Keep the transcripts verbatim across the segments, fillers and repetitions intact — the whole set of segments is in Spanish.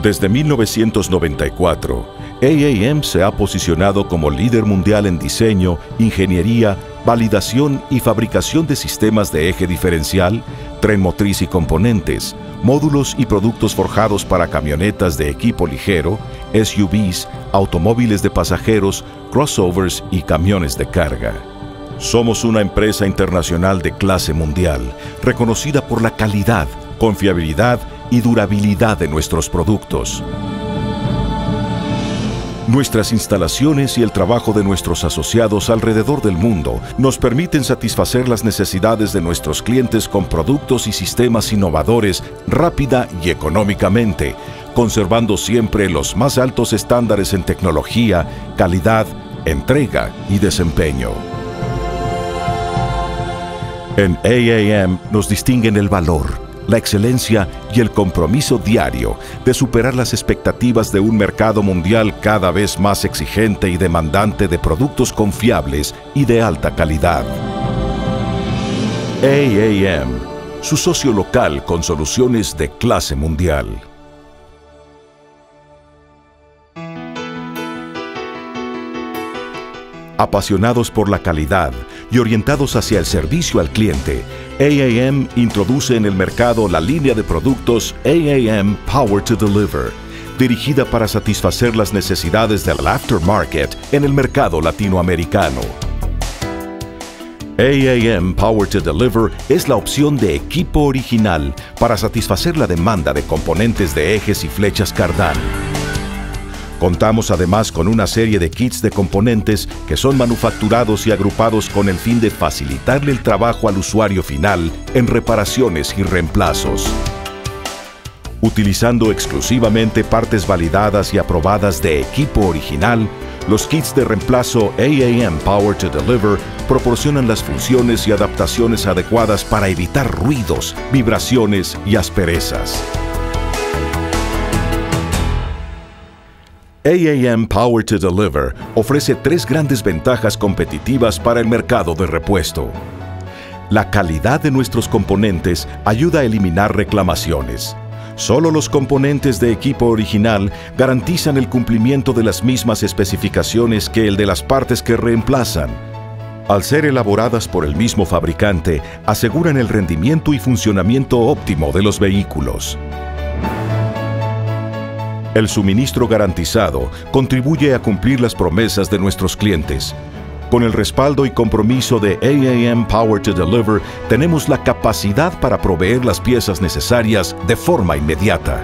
Desde mil novecientos noventa y cuatro, A A M se ha posicionado como líder mundial en diseño, ingeniería, validación y fabricación de sistemas de eje diferencial, tren motriz y componentes, módulos y productos forjados para camionetas de equipo ligero, S U Vs, automóviles de pasajeros, crossovers y camiones de carga. Somos una empresa internacional de clase mundial, reconocida por la calidad, confiabilidad y durabilidad de nuestros productos. Nuestras instalaciones y el trabajo de nuestros asociados alrededor del mundo nos permiten satisfacer las necesidades de nuestros clientes con productos y sistemas innovadores rápida y económicamente, conservando siempre los más altos estándares en tecnología, calidad, entrega y desempeño. En A A M nos distinguen el valor, la excelencia y el compromiso diario de superar las expectativas de un mercado mundial cada vez más exigente y demandante de productos confiables y de alta calidad. A A M, su socio local con soluciones de clase mundial. Apasionados por la calidad y orientados hacia el servicio al cliente, A A M introduce en el mercado la línea de productos A A M Power to Deliver, dirigida para satisfacer las necesidades del aftermarket en el mercado latinoamericano. A A M Power to Deliver es la opción de equipo original para satisfacer la demanda de componentes de ejes y flechas Cardán. Contamos además con una serie de kits de componentes que son manufacturados y agrupados con el fin de facilitarle el trabajo al usuario final en reparaciones y reemplazos. Utilizando exclusivamente partes validadas y aprobadas de equipo original, los kits de reemplazo A A M Power to Deliver proporcionan las funciones y adaptaciones adecuadas para evitar ruidos, vibraciones y asperezas. A A M Power to Deliver ofrece tres grandes ventajas competitivas para el mercado de repuesto. La calidad de nuestros componentes ayuda a eliminar reclamaciones. Solo los componentes de equipo original garantizan el cumplimiento de las mismas especificaciones que el de las partes que reemplazan. Al ser elaboradas por el mismo fabricante, aseguran el rendimiento y funcionamiento óptimo de los vehículos. El suministro garantizado contribuye a cumplir las promesas de nuestros clientes. Con el respaldo y compromiso de A A M Power to Deliver, tenemos la capacidad para proveer las piezas necesarias de forma inmediata.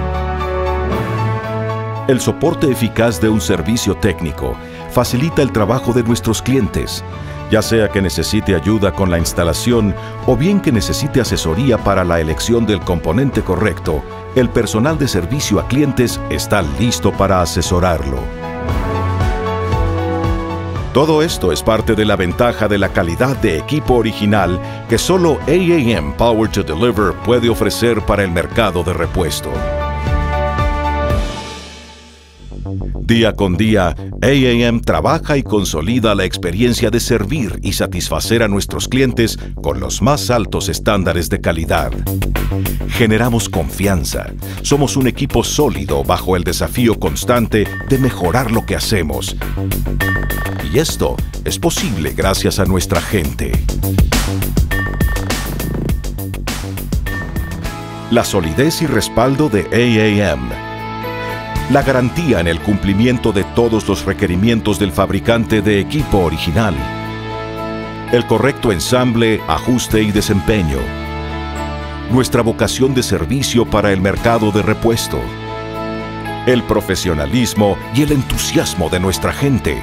El soporte eficaz de un servicio técnico facilita el trabajo de nuestros clientes, ya sea que necesite ayuda con la instalación o bien que necesite asesoría para la elección del componente correcto. El personal de servicio a clientes está listo para asesorarlo. Todo esto es parte de la ventaja de la calidad de equipo original que solo A A M Power to Deliver puede ofrecer para el mercado de repuesto. Día con día, A A M trabaja y consolida la experiencia de servir y satisfacer a nuestros clientes con los más altos estándares de calidad. Generamos confianza. Somos un equipo sólido bajo el desafío constante de mejorar lo que hacemos. Y esto es posible gracias a nuestra gente. La solidez y respaldo de A A M. La garantía en el cumplimiento de todos los requerimientos del fabricante de equipo original. El correcto ensamble, ajuste y desempeño. Nuestra vocación de servicio para el mercado de repuesto. El profesionalismo y el entusiasmo de nuestra gente.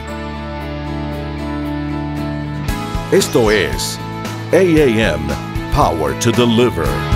Esto es A A M Power to Deliver.